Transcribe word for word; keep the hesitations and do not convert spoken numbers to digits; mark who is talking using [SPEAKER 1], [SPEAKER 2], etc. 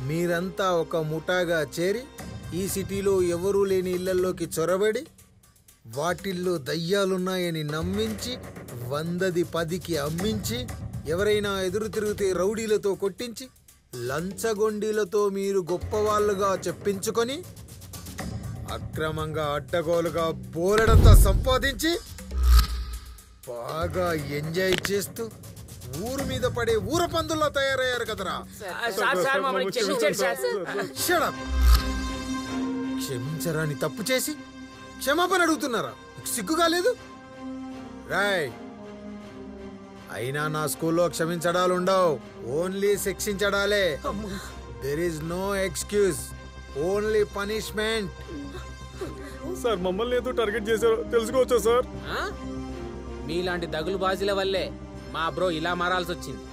[SPEAKER 1] మీరంతా ఒక ముఠాగా చేరి ఈ సిటీలో ఎవరూ లేని ఇళ్లలోకి చొరబడి వాటిల్లో దయ్యాలున్నాయని నమ్మించి వందది పదికి అమ్మించి ఎవరైనా ఎదురు తిరిగితే రౌడీలతో కొట్టించి లంచగొండీలతో మీరు గొప్పవాళ్ళుగా చెప్పించుకొని అక్రమంగా అడ్డగోలుగా బోలెడంతా సంపాదించి బాగా ఎంజాయ్ చేస్తూ ఊరు మీద పడే ఊర పందుల్లో తయారయ్యారు కదరా. క్షమించరాని తప్పు చేసి క్షమాపణ అడుగుతున్నారా? సిగ్గుగా లేదు? రాయ్, అయినా నా స్కూల్లో క్షమించడాలుండవు, ఓన్లీ శిక్షించడాలే. There is no excuse, only punishment.
[SPEAKER 2] Sir మమ్మల్ని ఏదో టార్గెట్ చేశారో తెలుసుకోవచ్చా సార్?
[SPEAKER 3] మీలాంటి దగులు బాజీల వల్లే మా బ్రో ఇలా మారాల్సి వచ్చింది.